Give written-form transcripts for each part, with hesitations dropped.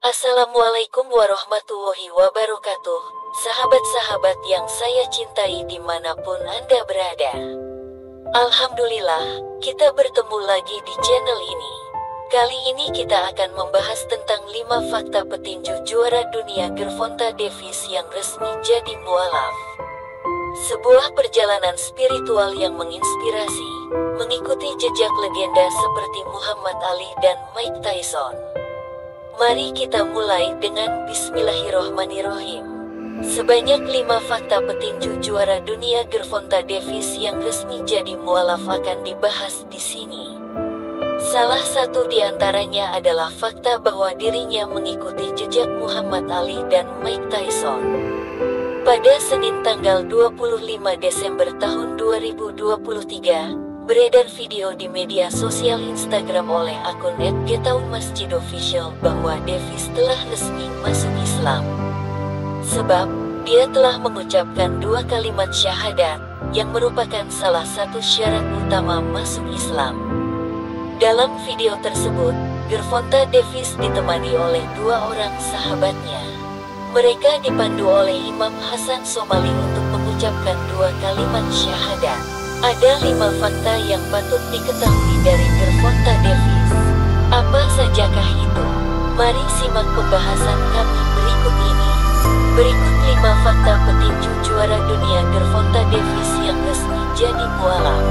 Assalamualaikum warahmatullahi wabarakatuh, sahabat-sahabat yang saya cintai dimanapun Anda berada. Alhamdulillah, kita bertemu lagi di channel ini. Kali ini kita akan membahas tentang 5 fakta petinju juara dunia Gervonta Davis yang resmi jadi mualaf. Sebuah perjalanan spiritual yang menginspirasi, mengikuti jejak legenda seperti Muhammad Ali dan Mike Tyson. Mari kita mulai dengan Bismillahirrohmanirrohim. Sebanyak 5 fakta petinju juara dunia Gervonta Davis yang resmi jadi mualaf akan dibahas di sini. Salah satu di antaranya adalah fakta bahwa dirinya mengikuti jejak Muhammad Ali dan Mike Tyson. Pada Senin tanggal 25 Desember tahun 2023, beredar video di media sosial Instagram oleh akun @getaumasjidofficial bahwa Davis telah resmi masuk Islam. Sebab, dia telah mengucapkan 2 kalimat syahadat, yang merupakan salah satu syarat utama masuk Islam. Dalam video tersebut, Gervonta Davis ditemani oleh 2 orang sahabatnya. Mereka dipandu oleh Imam Hasan Somali untuk mengucapkan 2 kalimat syahadat. Ada 5 fakta yang patut diketahui dari Gervonta Davis. Apa sajakah itu? Mari simak pembahasan kami berikut ini. Berikut 5 fakta petinju juara dunia Gervonta Davis yang resmi jadi mualaf.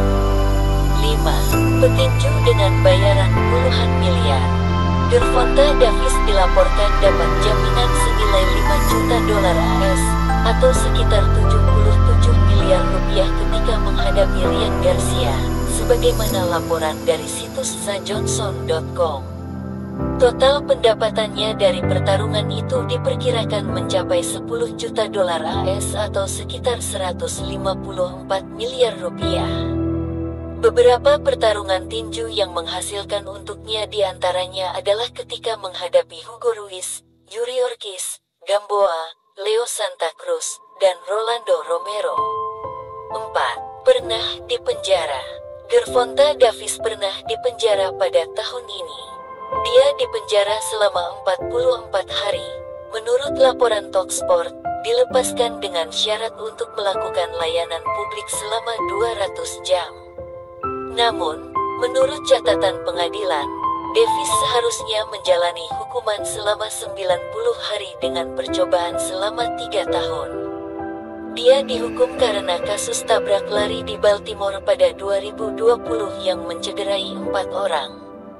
5. Petinju dengan bayaran puluhan miliar. Gervonta Davis dilaporkan dapat jaminan senilai $5 juta AS atau sekitar 77 miliar rupiah ketika menghadapi Ryan Garcia, sebagaimana laporan dari situs zajohnson.com. Total pendapatannya dari pertarungan itu diperkirakan mencapai $10 juta AS atau sekitar 154 miliar rupiah. Beberapa pertarungan tinju yang menghasilkan untuknya diantaranya adalah ketika menghadapi Hugo Ruiz, Yuri Ortiz, Gamboa, Leo Santa Cruz, dan Rolando Romero. 4. Pernah dipenjara. Gervonta Davis pernah dipenjara pada tahun ini. Dia dipenjara selama 44 hari. Menurut laporan Talksport, dilepaskan dengan syarat untuk melakukan layanan publik selama 200 jam. Namun, menurut catatan pengadilan, Davis seharusnya menjalani hukuman selama 90 hari dengan percobaan selama 3 tahun. Dia dihukum karena kasus tabrak lari di Baltimore pada 2020 yang mencederai 4 orang.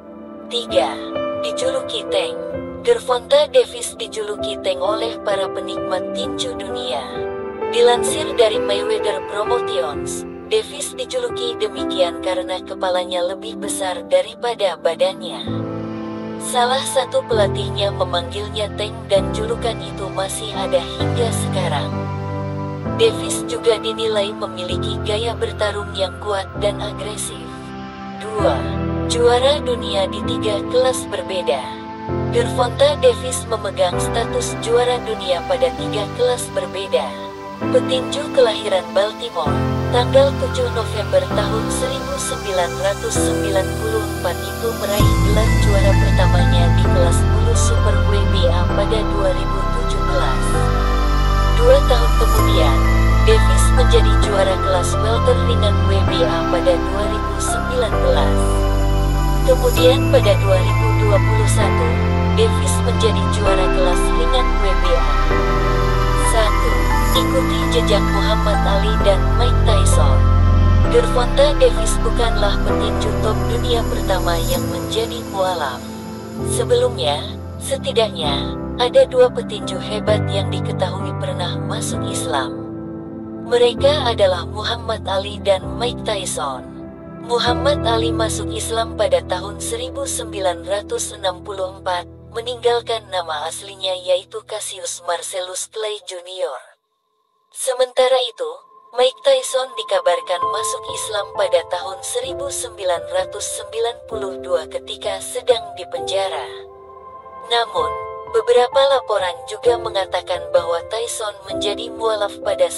3. Dijuluki Tank. Gervonta Davis dijuluki Tank oleh para penikmat tinju dunia. Dilansir dari Mayweather Promotions, Davis dijuluki demikian karena kepalanya lebih besar daripada badannya. Salah satu pelatihnya memanggilnya Tank dan julukan itu masih ada hingga sekarang. Davis juga dinilai memiliki gaya bertarung yang kuat dan agresif. 2. Juara dunia di 3 kelas berbeda. Gervonta Davis memegang status juara dunia pada 3 kelas berbeda. Petinju kelahiran Baltimore, tanggal 7 November tahun 1994 itu meraih gelar juara pertamanya di kelas bulu super WBA pada 2017. 2 tahun kemudian, Davis menjadi juara kelas welter ringan WBA pada 2019. Kemudian pada 2021, Davis menjadi juara kelas ringan WBA. 1. Ikuti jejak Muhammad Ali dan Mike Tyson. Gervonta Davis bukanlah petinju top dunia pertama yang menjadi mualaf. Sebelumnya, setidaknya, ada 2 petinju hebat yang diketahui pernah masuk Islam. Mereka adalah Muhammad Ali dan Mike Tyson. Muhammad Ali masuk Islam pada tahun 1964, meninggalkan nama aslinya yaitu Cassius Marcellus Clay Jr. Sementara itu, Mike Tyson dikabarkan masuk Islam pada tahun 1992 ketika sedang dipenjara. Namun, beberapa laporan juga mengatakan bahwa Tyson menjadi mualaf pada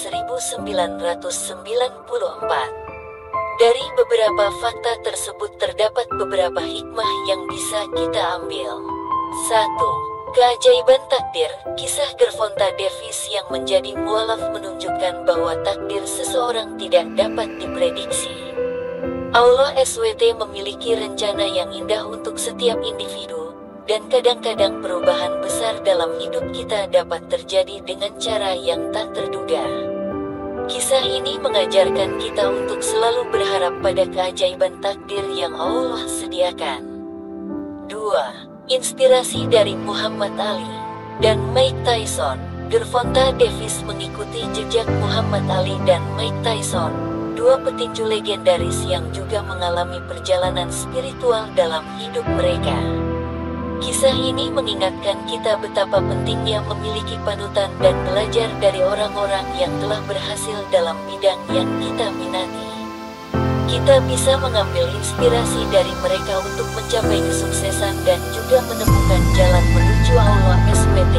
1994. Dari beberapa fakta tersebut terdapat beberapa hikmah yang bisa kita ambil. 1. Keajaiban takdir, kisah Gervonta Davis yang menjadi mualaf menunjukkan bahwa takdir seseorang tidak dapat diprediksi. Allah SWT memiliki rencana yang indah untuk setiap individu, dan kadang-kadang perubahan besar dalam hidup kita dapat terjadi dengan cara yang tak terduga. Kisah ini mengajarkan kita untuk selalu berharap pada keajaiban takdir yang Allah sediakan. 2. Inspirasi dari Muhammad Ali dan Mike Tyson. Gervonta Davis mengikuti jejak Muhammad Ali dan Mike Tyson, dua petinju legendaris yang juga mengalami perjalanan spiritual dalam hidup mereka. Kisah ini mengingatkan kita betapa pentingnya memiliki panutan dan belajar dari orang-orang yang telah berhasil dalam bidang yang kita minati. Kita bisa mengambil inspirasi dari mereka untuk mencapai kesuksesan dan juga menemukan jalan menuju Allah SWT.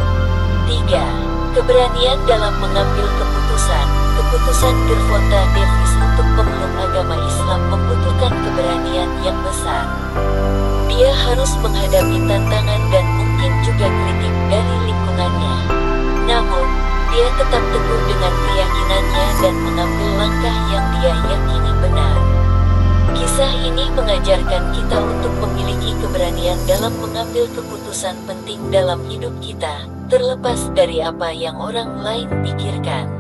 3. Keberanian dalam mengambil keputusan. Keputusan Gervonta Davis untuk memeluk agama Islam membutuhkan keberanian yang besar. Dia harus menghadapi tantangan dan mungkin juga kritik dari lingkungannya. Namun, dia tetap teguh dengan keyakinannya dan mengambil langkah yang dia yakini benar. Kisah ini mengajarkan kita untuk memiliki keberanian dalam mengambil keputusan penting dalam hidup kita, terlepas dari apa yang orang lain pikirkan.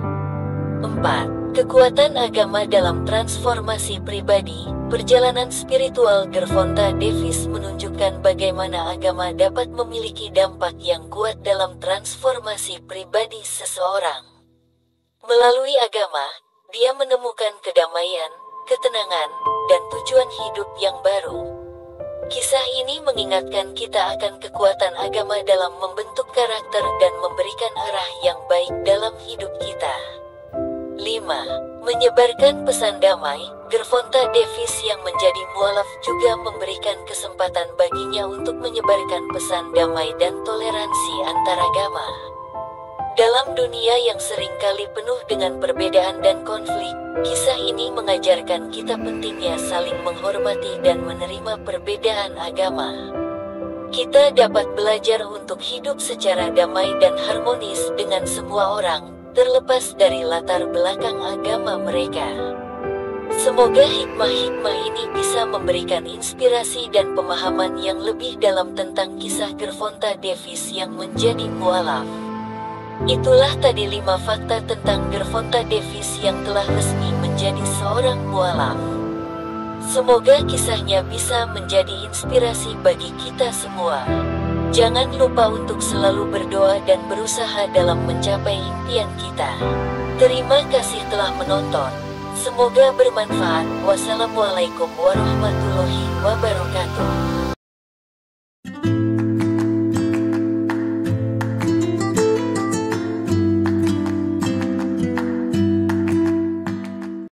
4. Kekuatan agama dalam transformasi pribadi. Perjalanan spiritual Gervonta Davis menunjukkan bagaimana agama dapat memiliki dampak yang kuat dalam transformasi pribadi seseorang. Melalui agama, dia menemukan kedamaian, ketenangan, dan tujuan hidup yang baru. Kisah ini mengingatkan kita akan kekuatan agama dalam membentuk karakter dan memberikan arah yang baik dalam hidup kita. 5. Menyebarkan pesan damai. Gervonta Davis yang menjadi mualaf juga memberikan kesempatan baginya untuk menyebarkan pesan damai dan toleransi antaragama. Dalam dunia yang seringkali penuh dengan perbedaan dan konflik, kisah ini mengajarkan kita pentingnya saling menghormati dan menerima perbedaan agama. Kita dapat belajar untuk hidup secara damai dan harmonis dengan semua orang, terlepas dari latar belakang agama mereka. Semoga hikmah-hikmah ini bisa memberikan inspirasi dan pemahaman yang lebih dalam tentang kisah Gervonta Davis yang menjadi mualaf. Itulah tadi 5 fakta tentang Gervonta Davis yang telah resmi menjadi seorang mualaf. Semoga kisahnya bisa menjadi inspirasi bagi kita semua. Jangan lupa untuk selalu berdoa dan berusaha dalam mencapai impian kita. Terima kasih telah menonton. Semoga bermanfaat. Wassalamualaikum warahmatullahi wabarakatuh.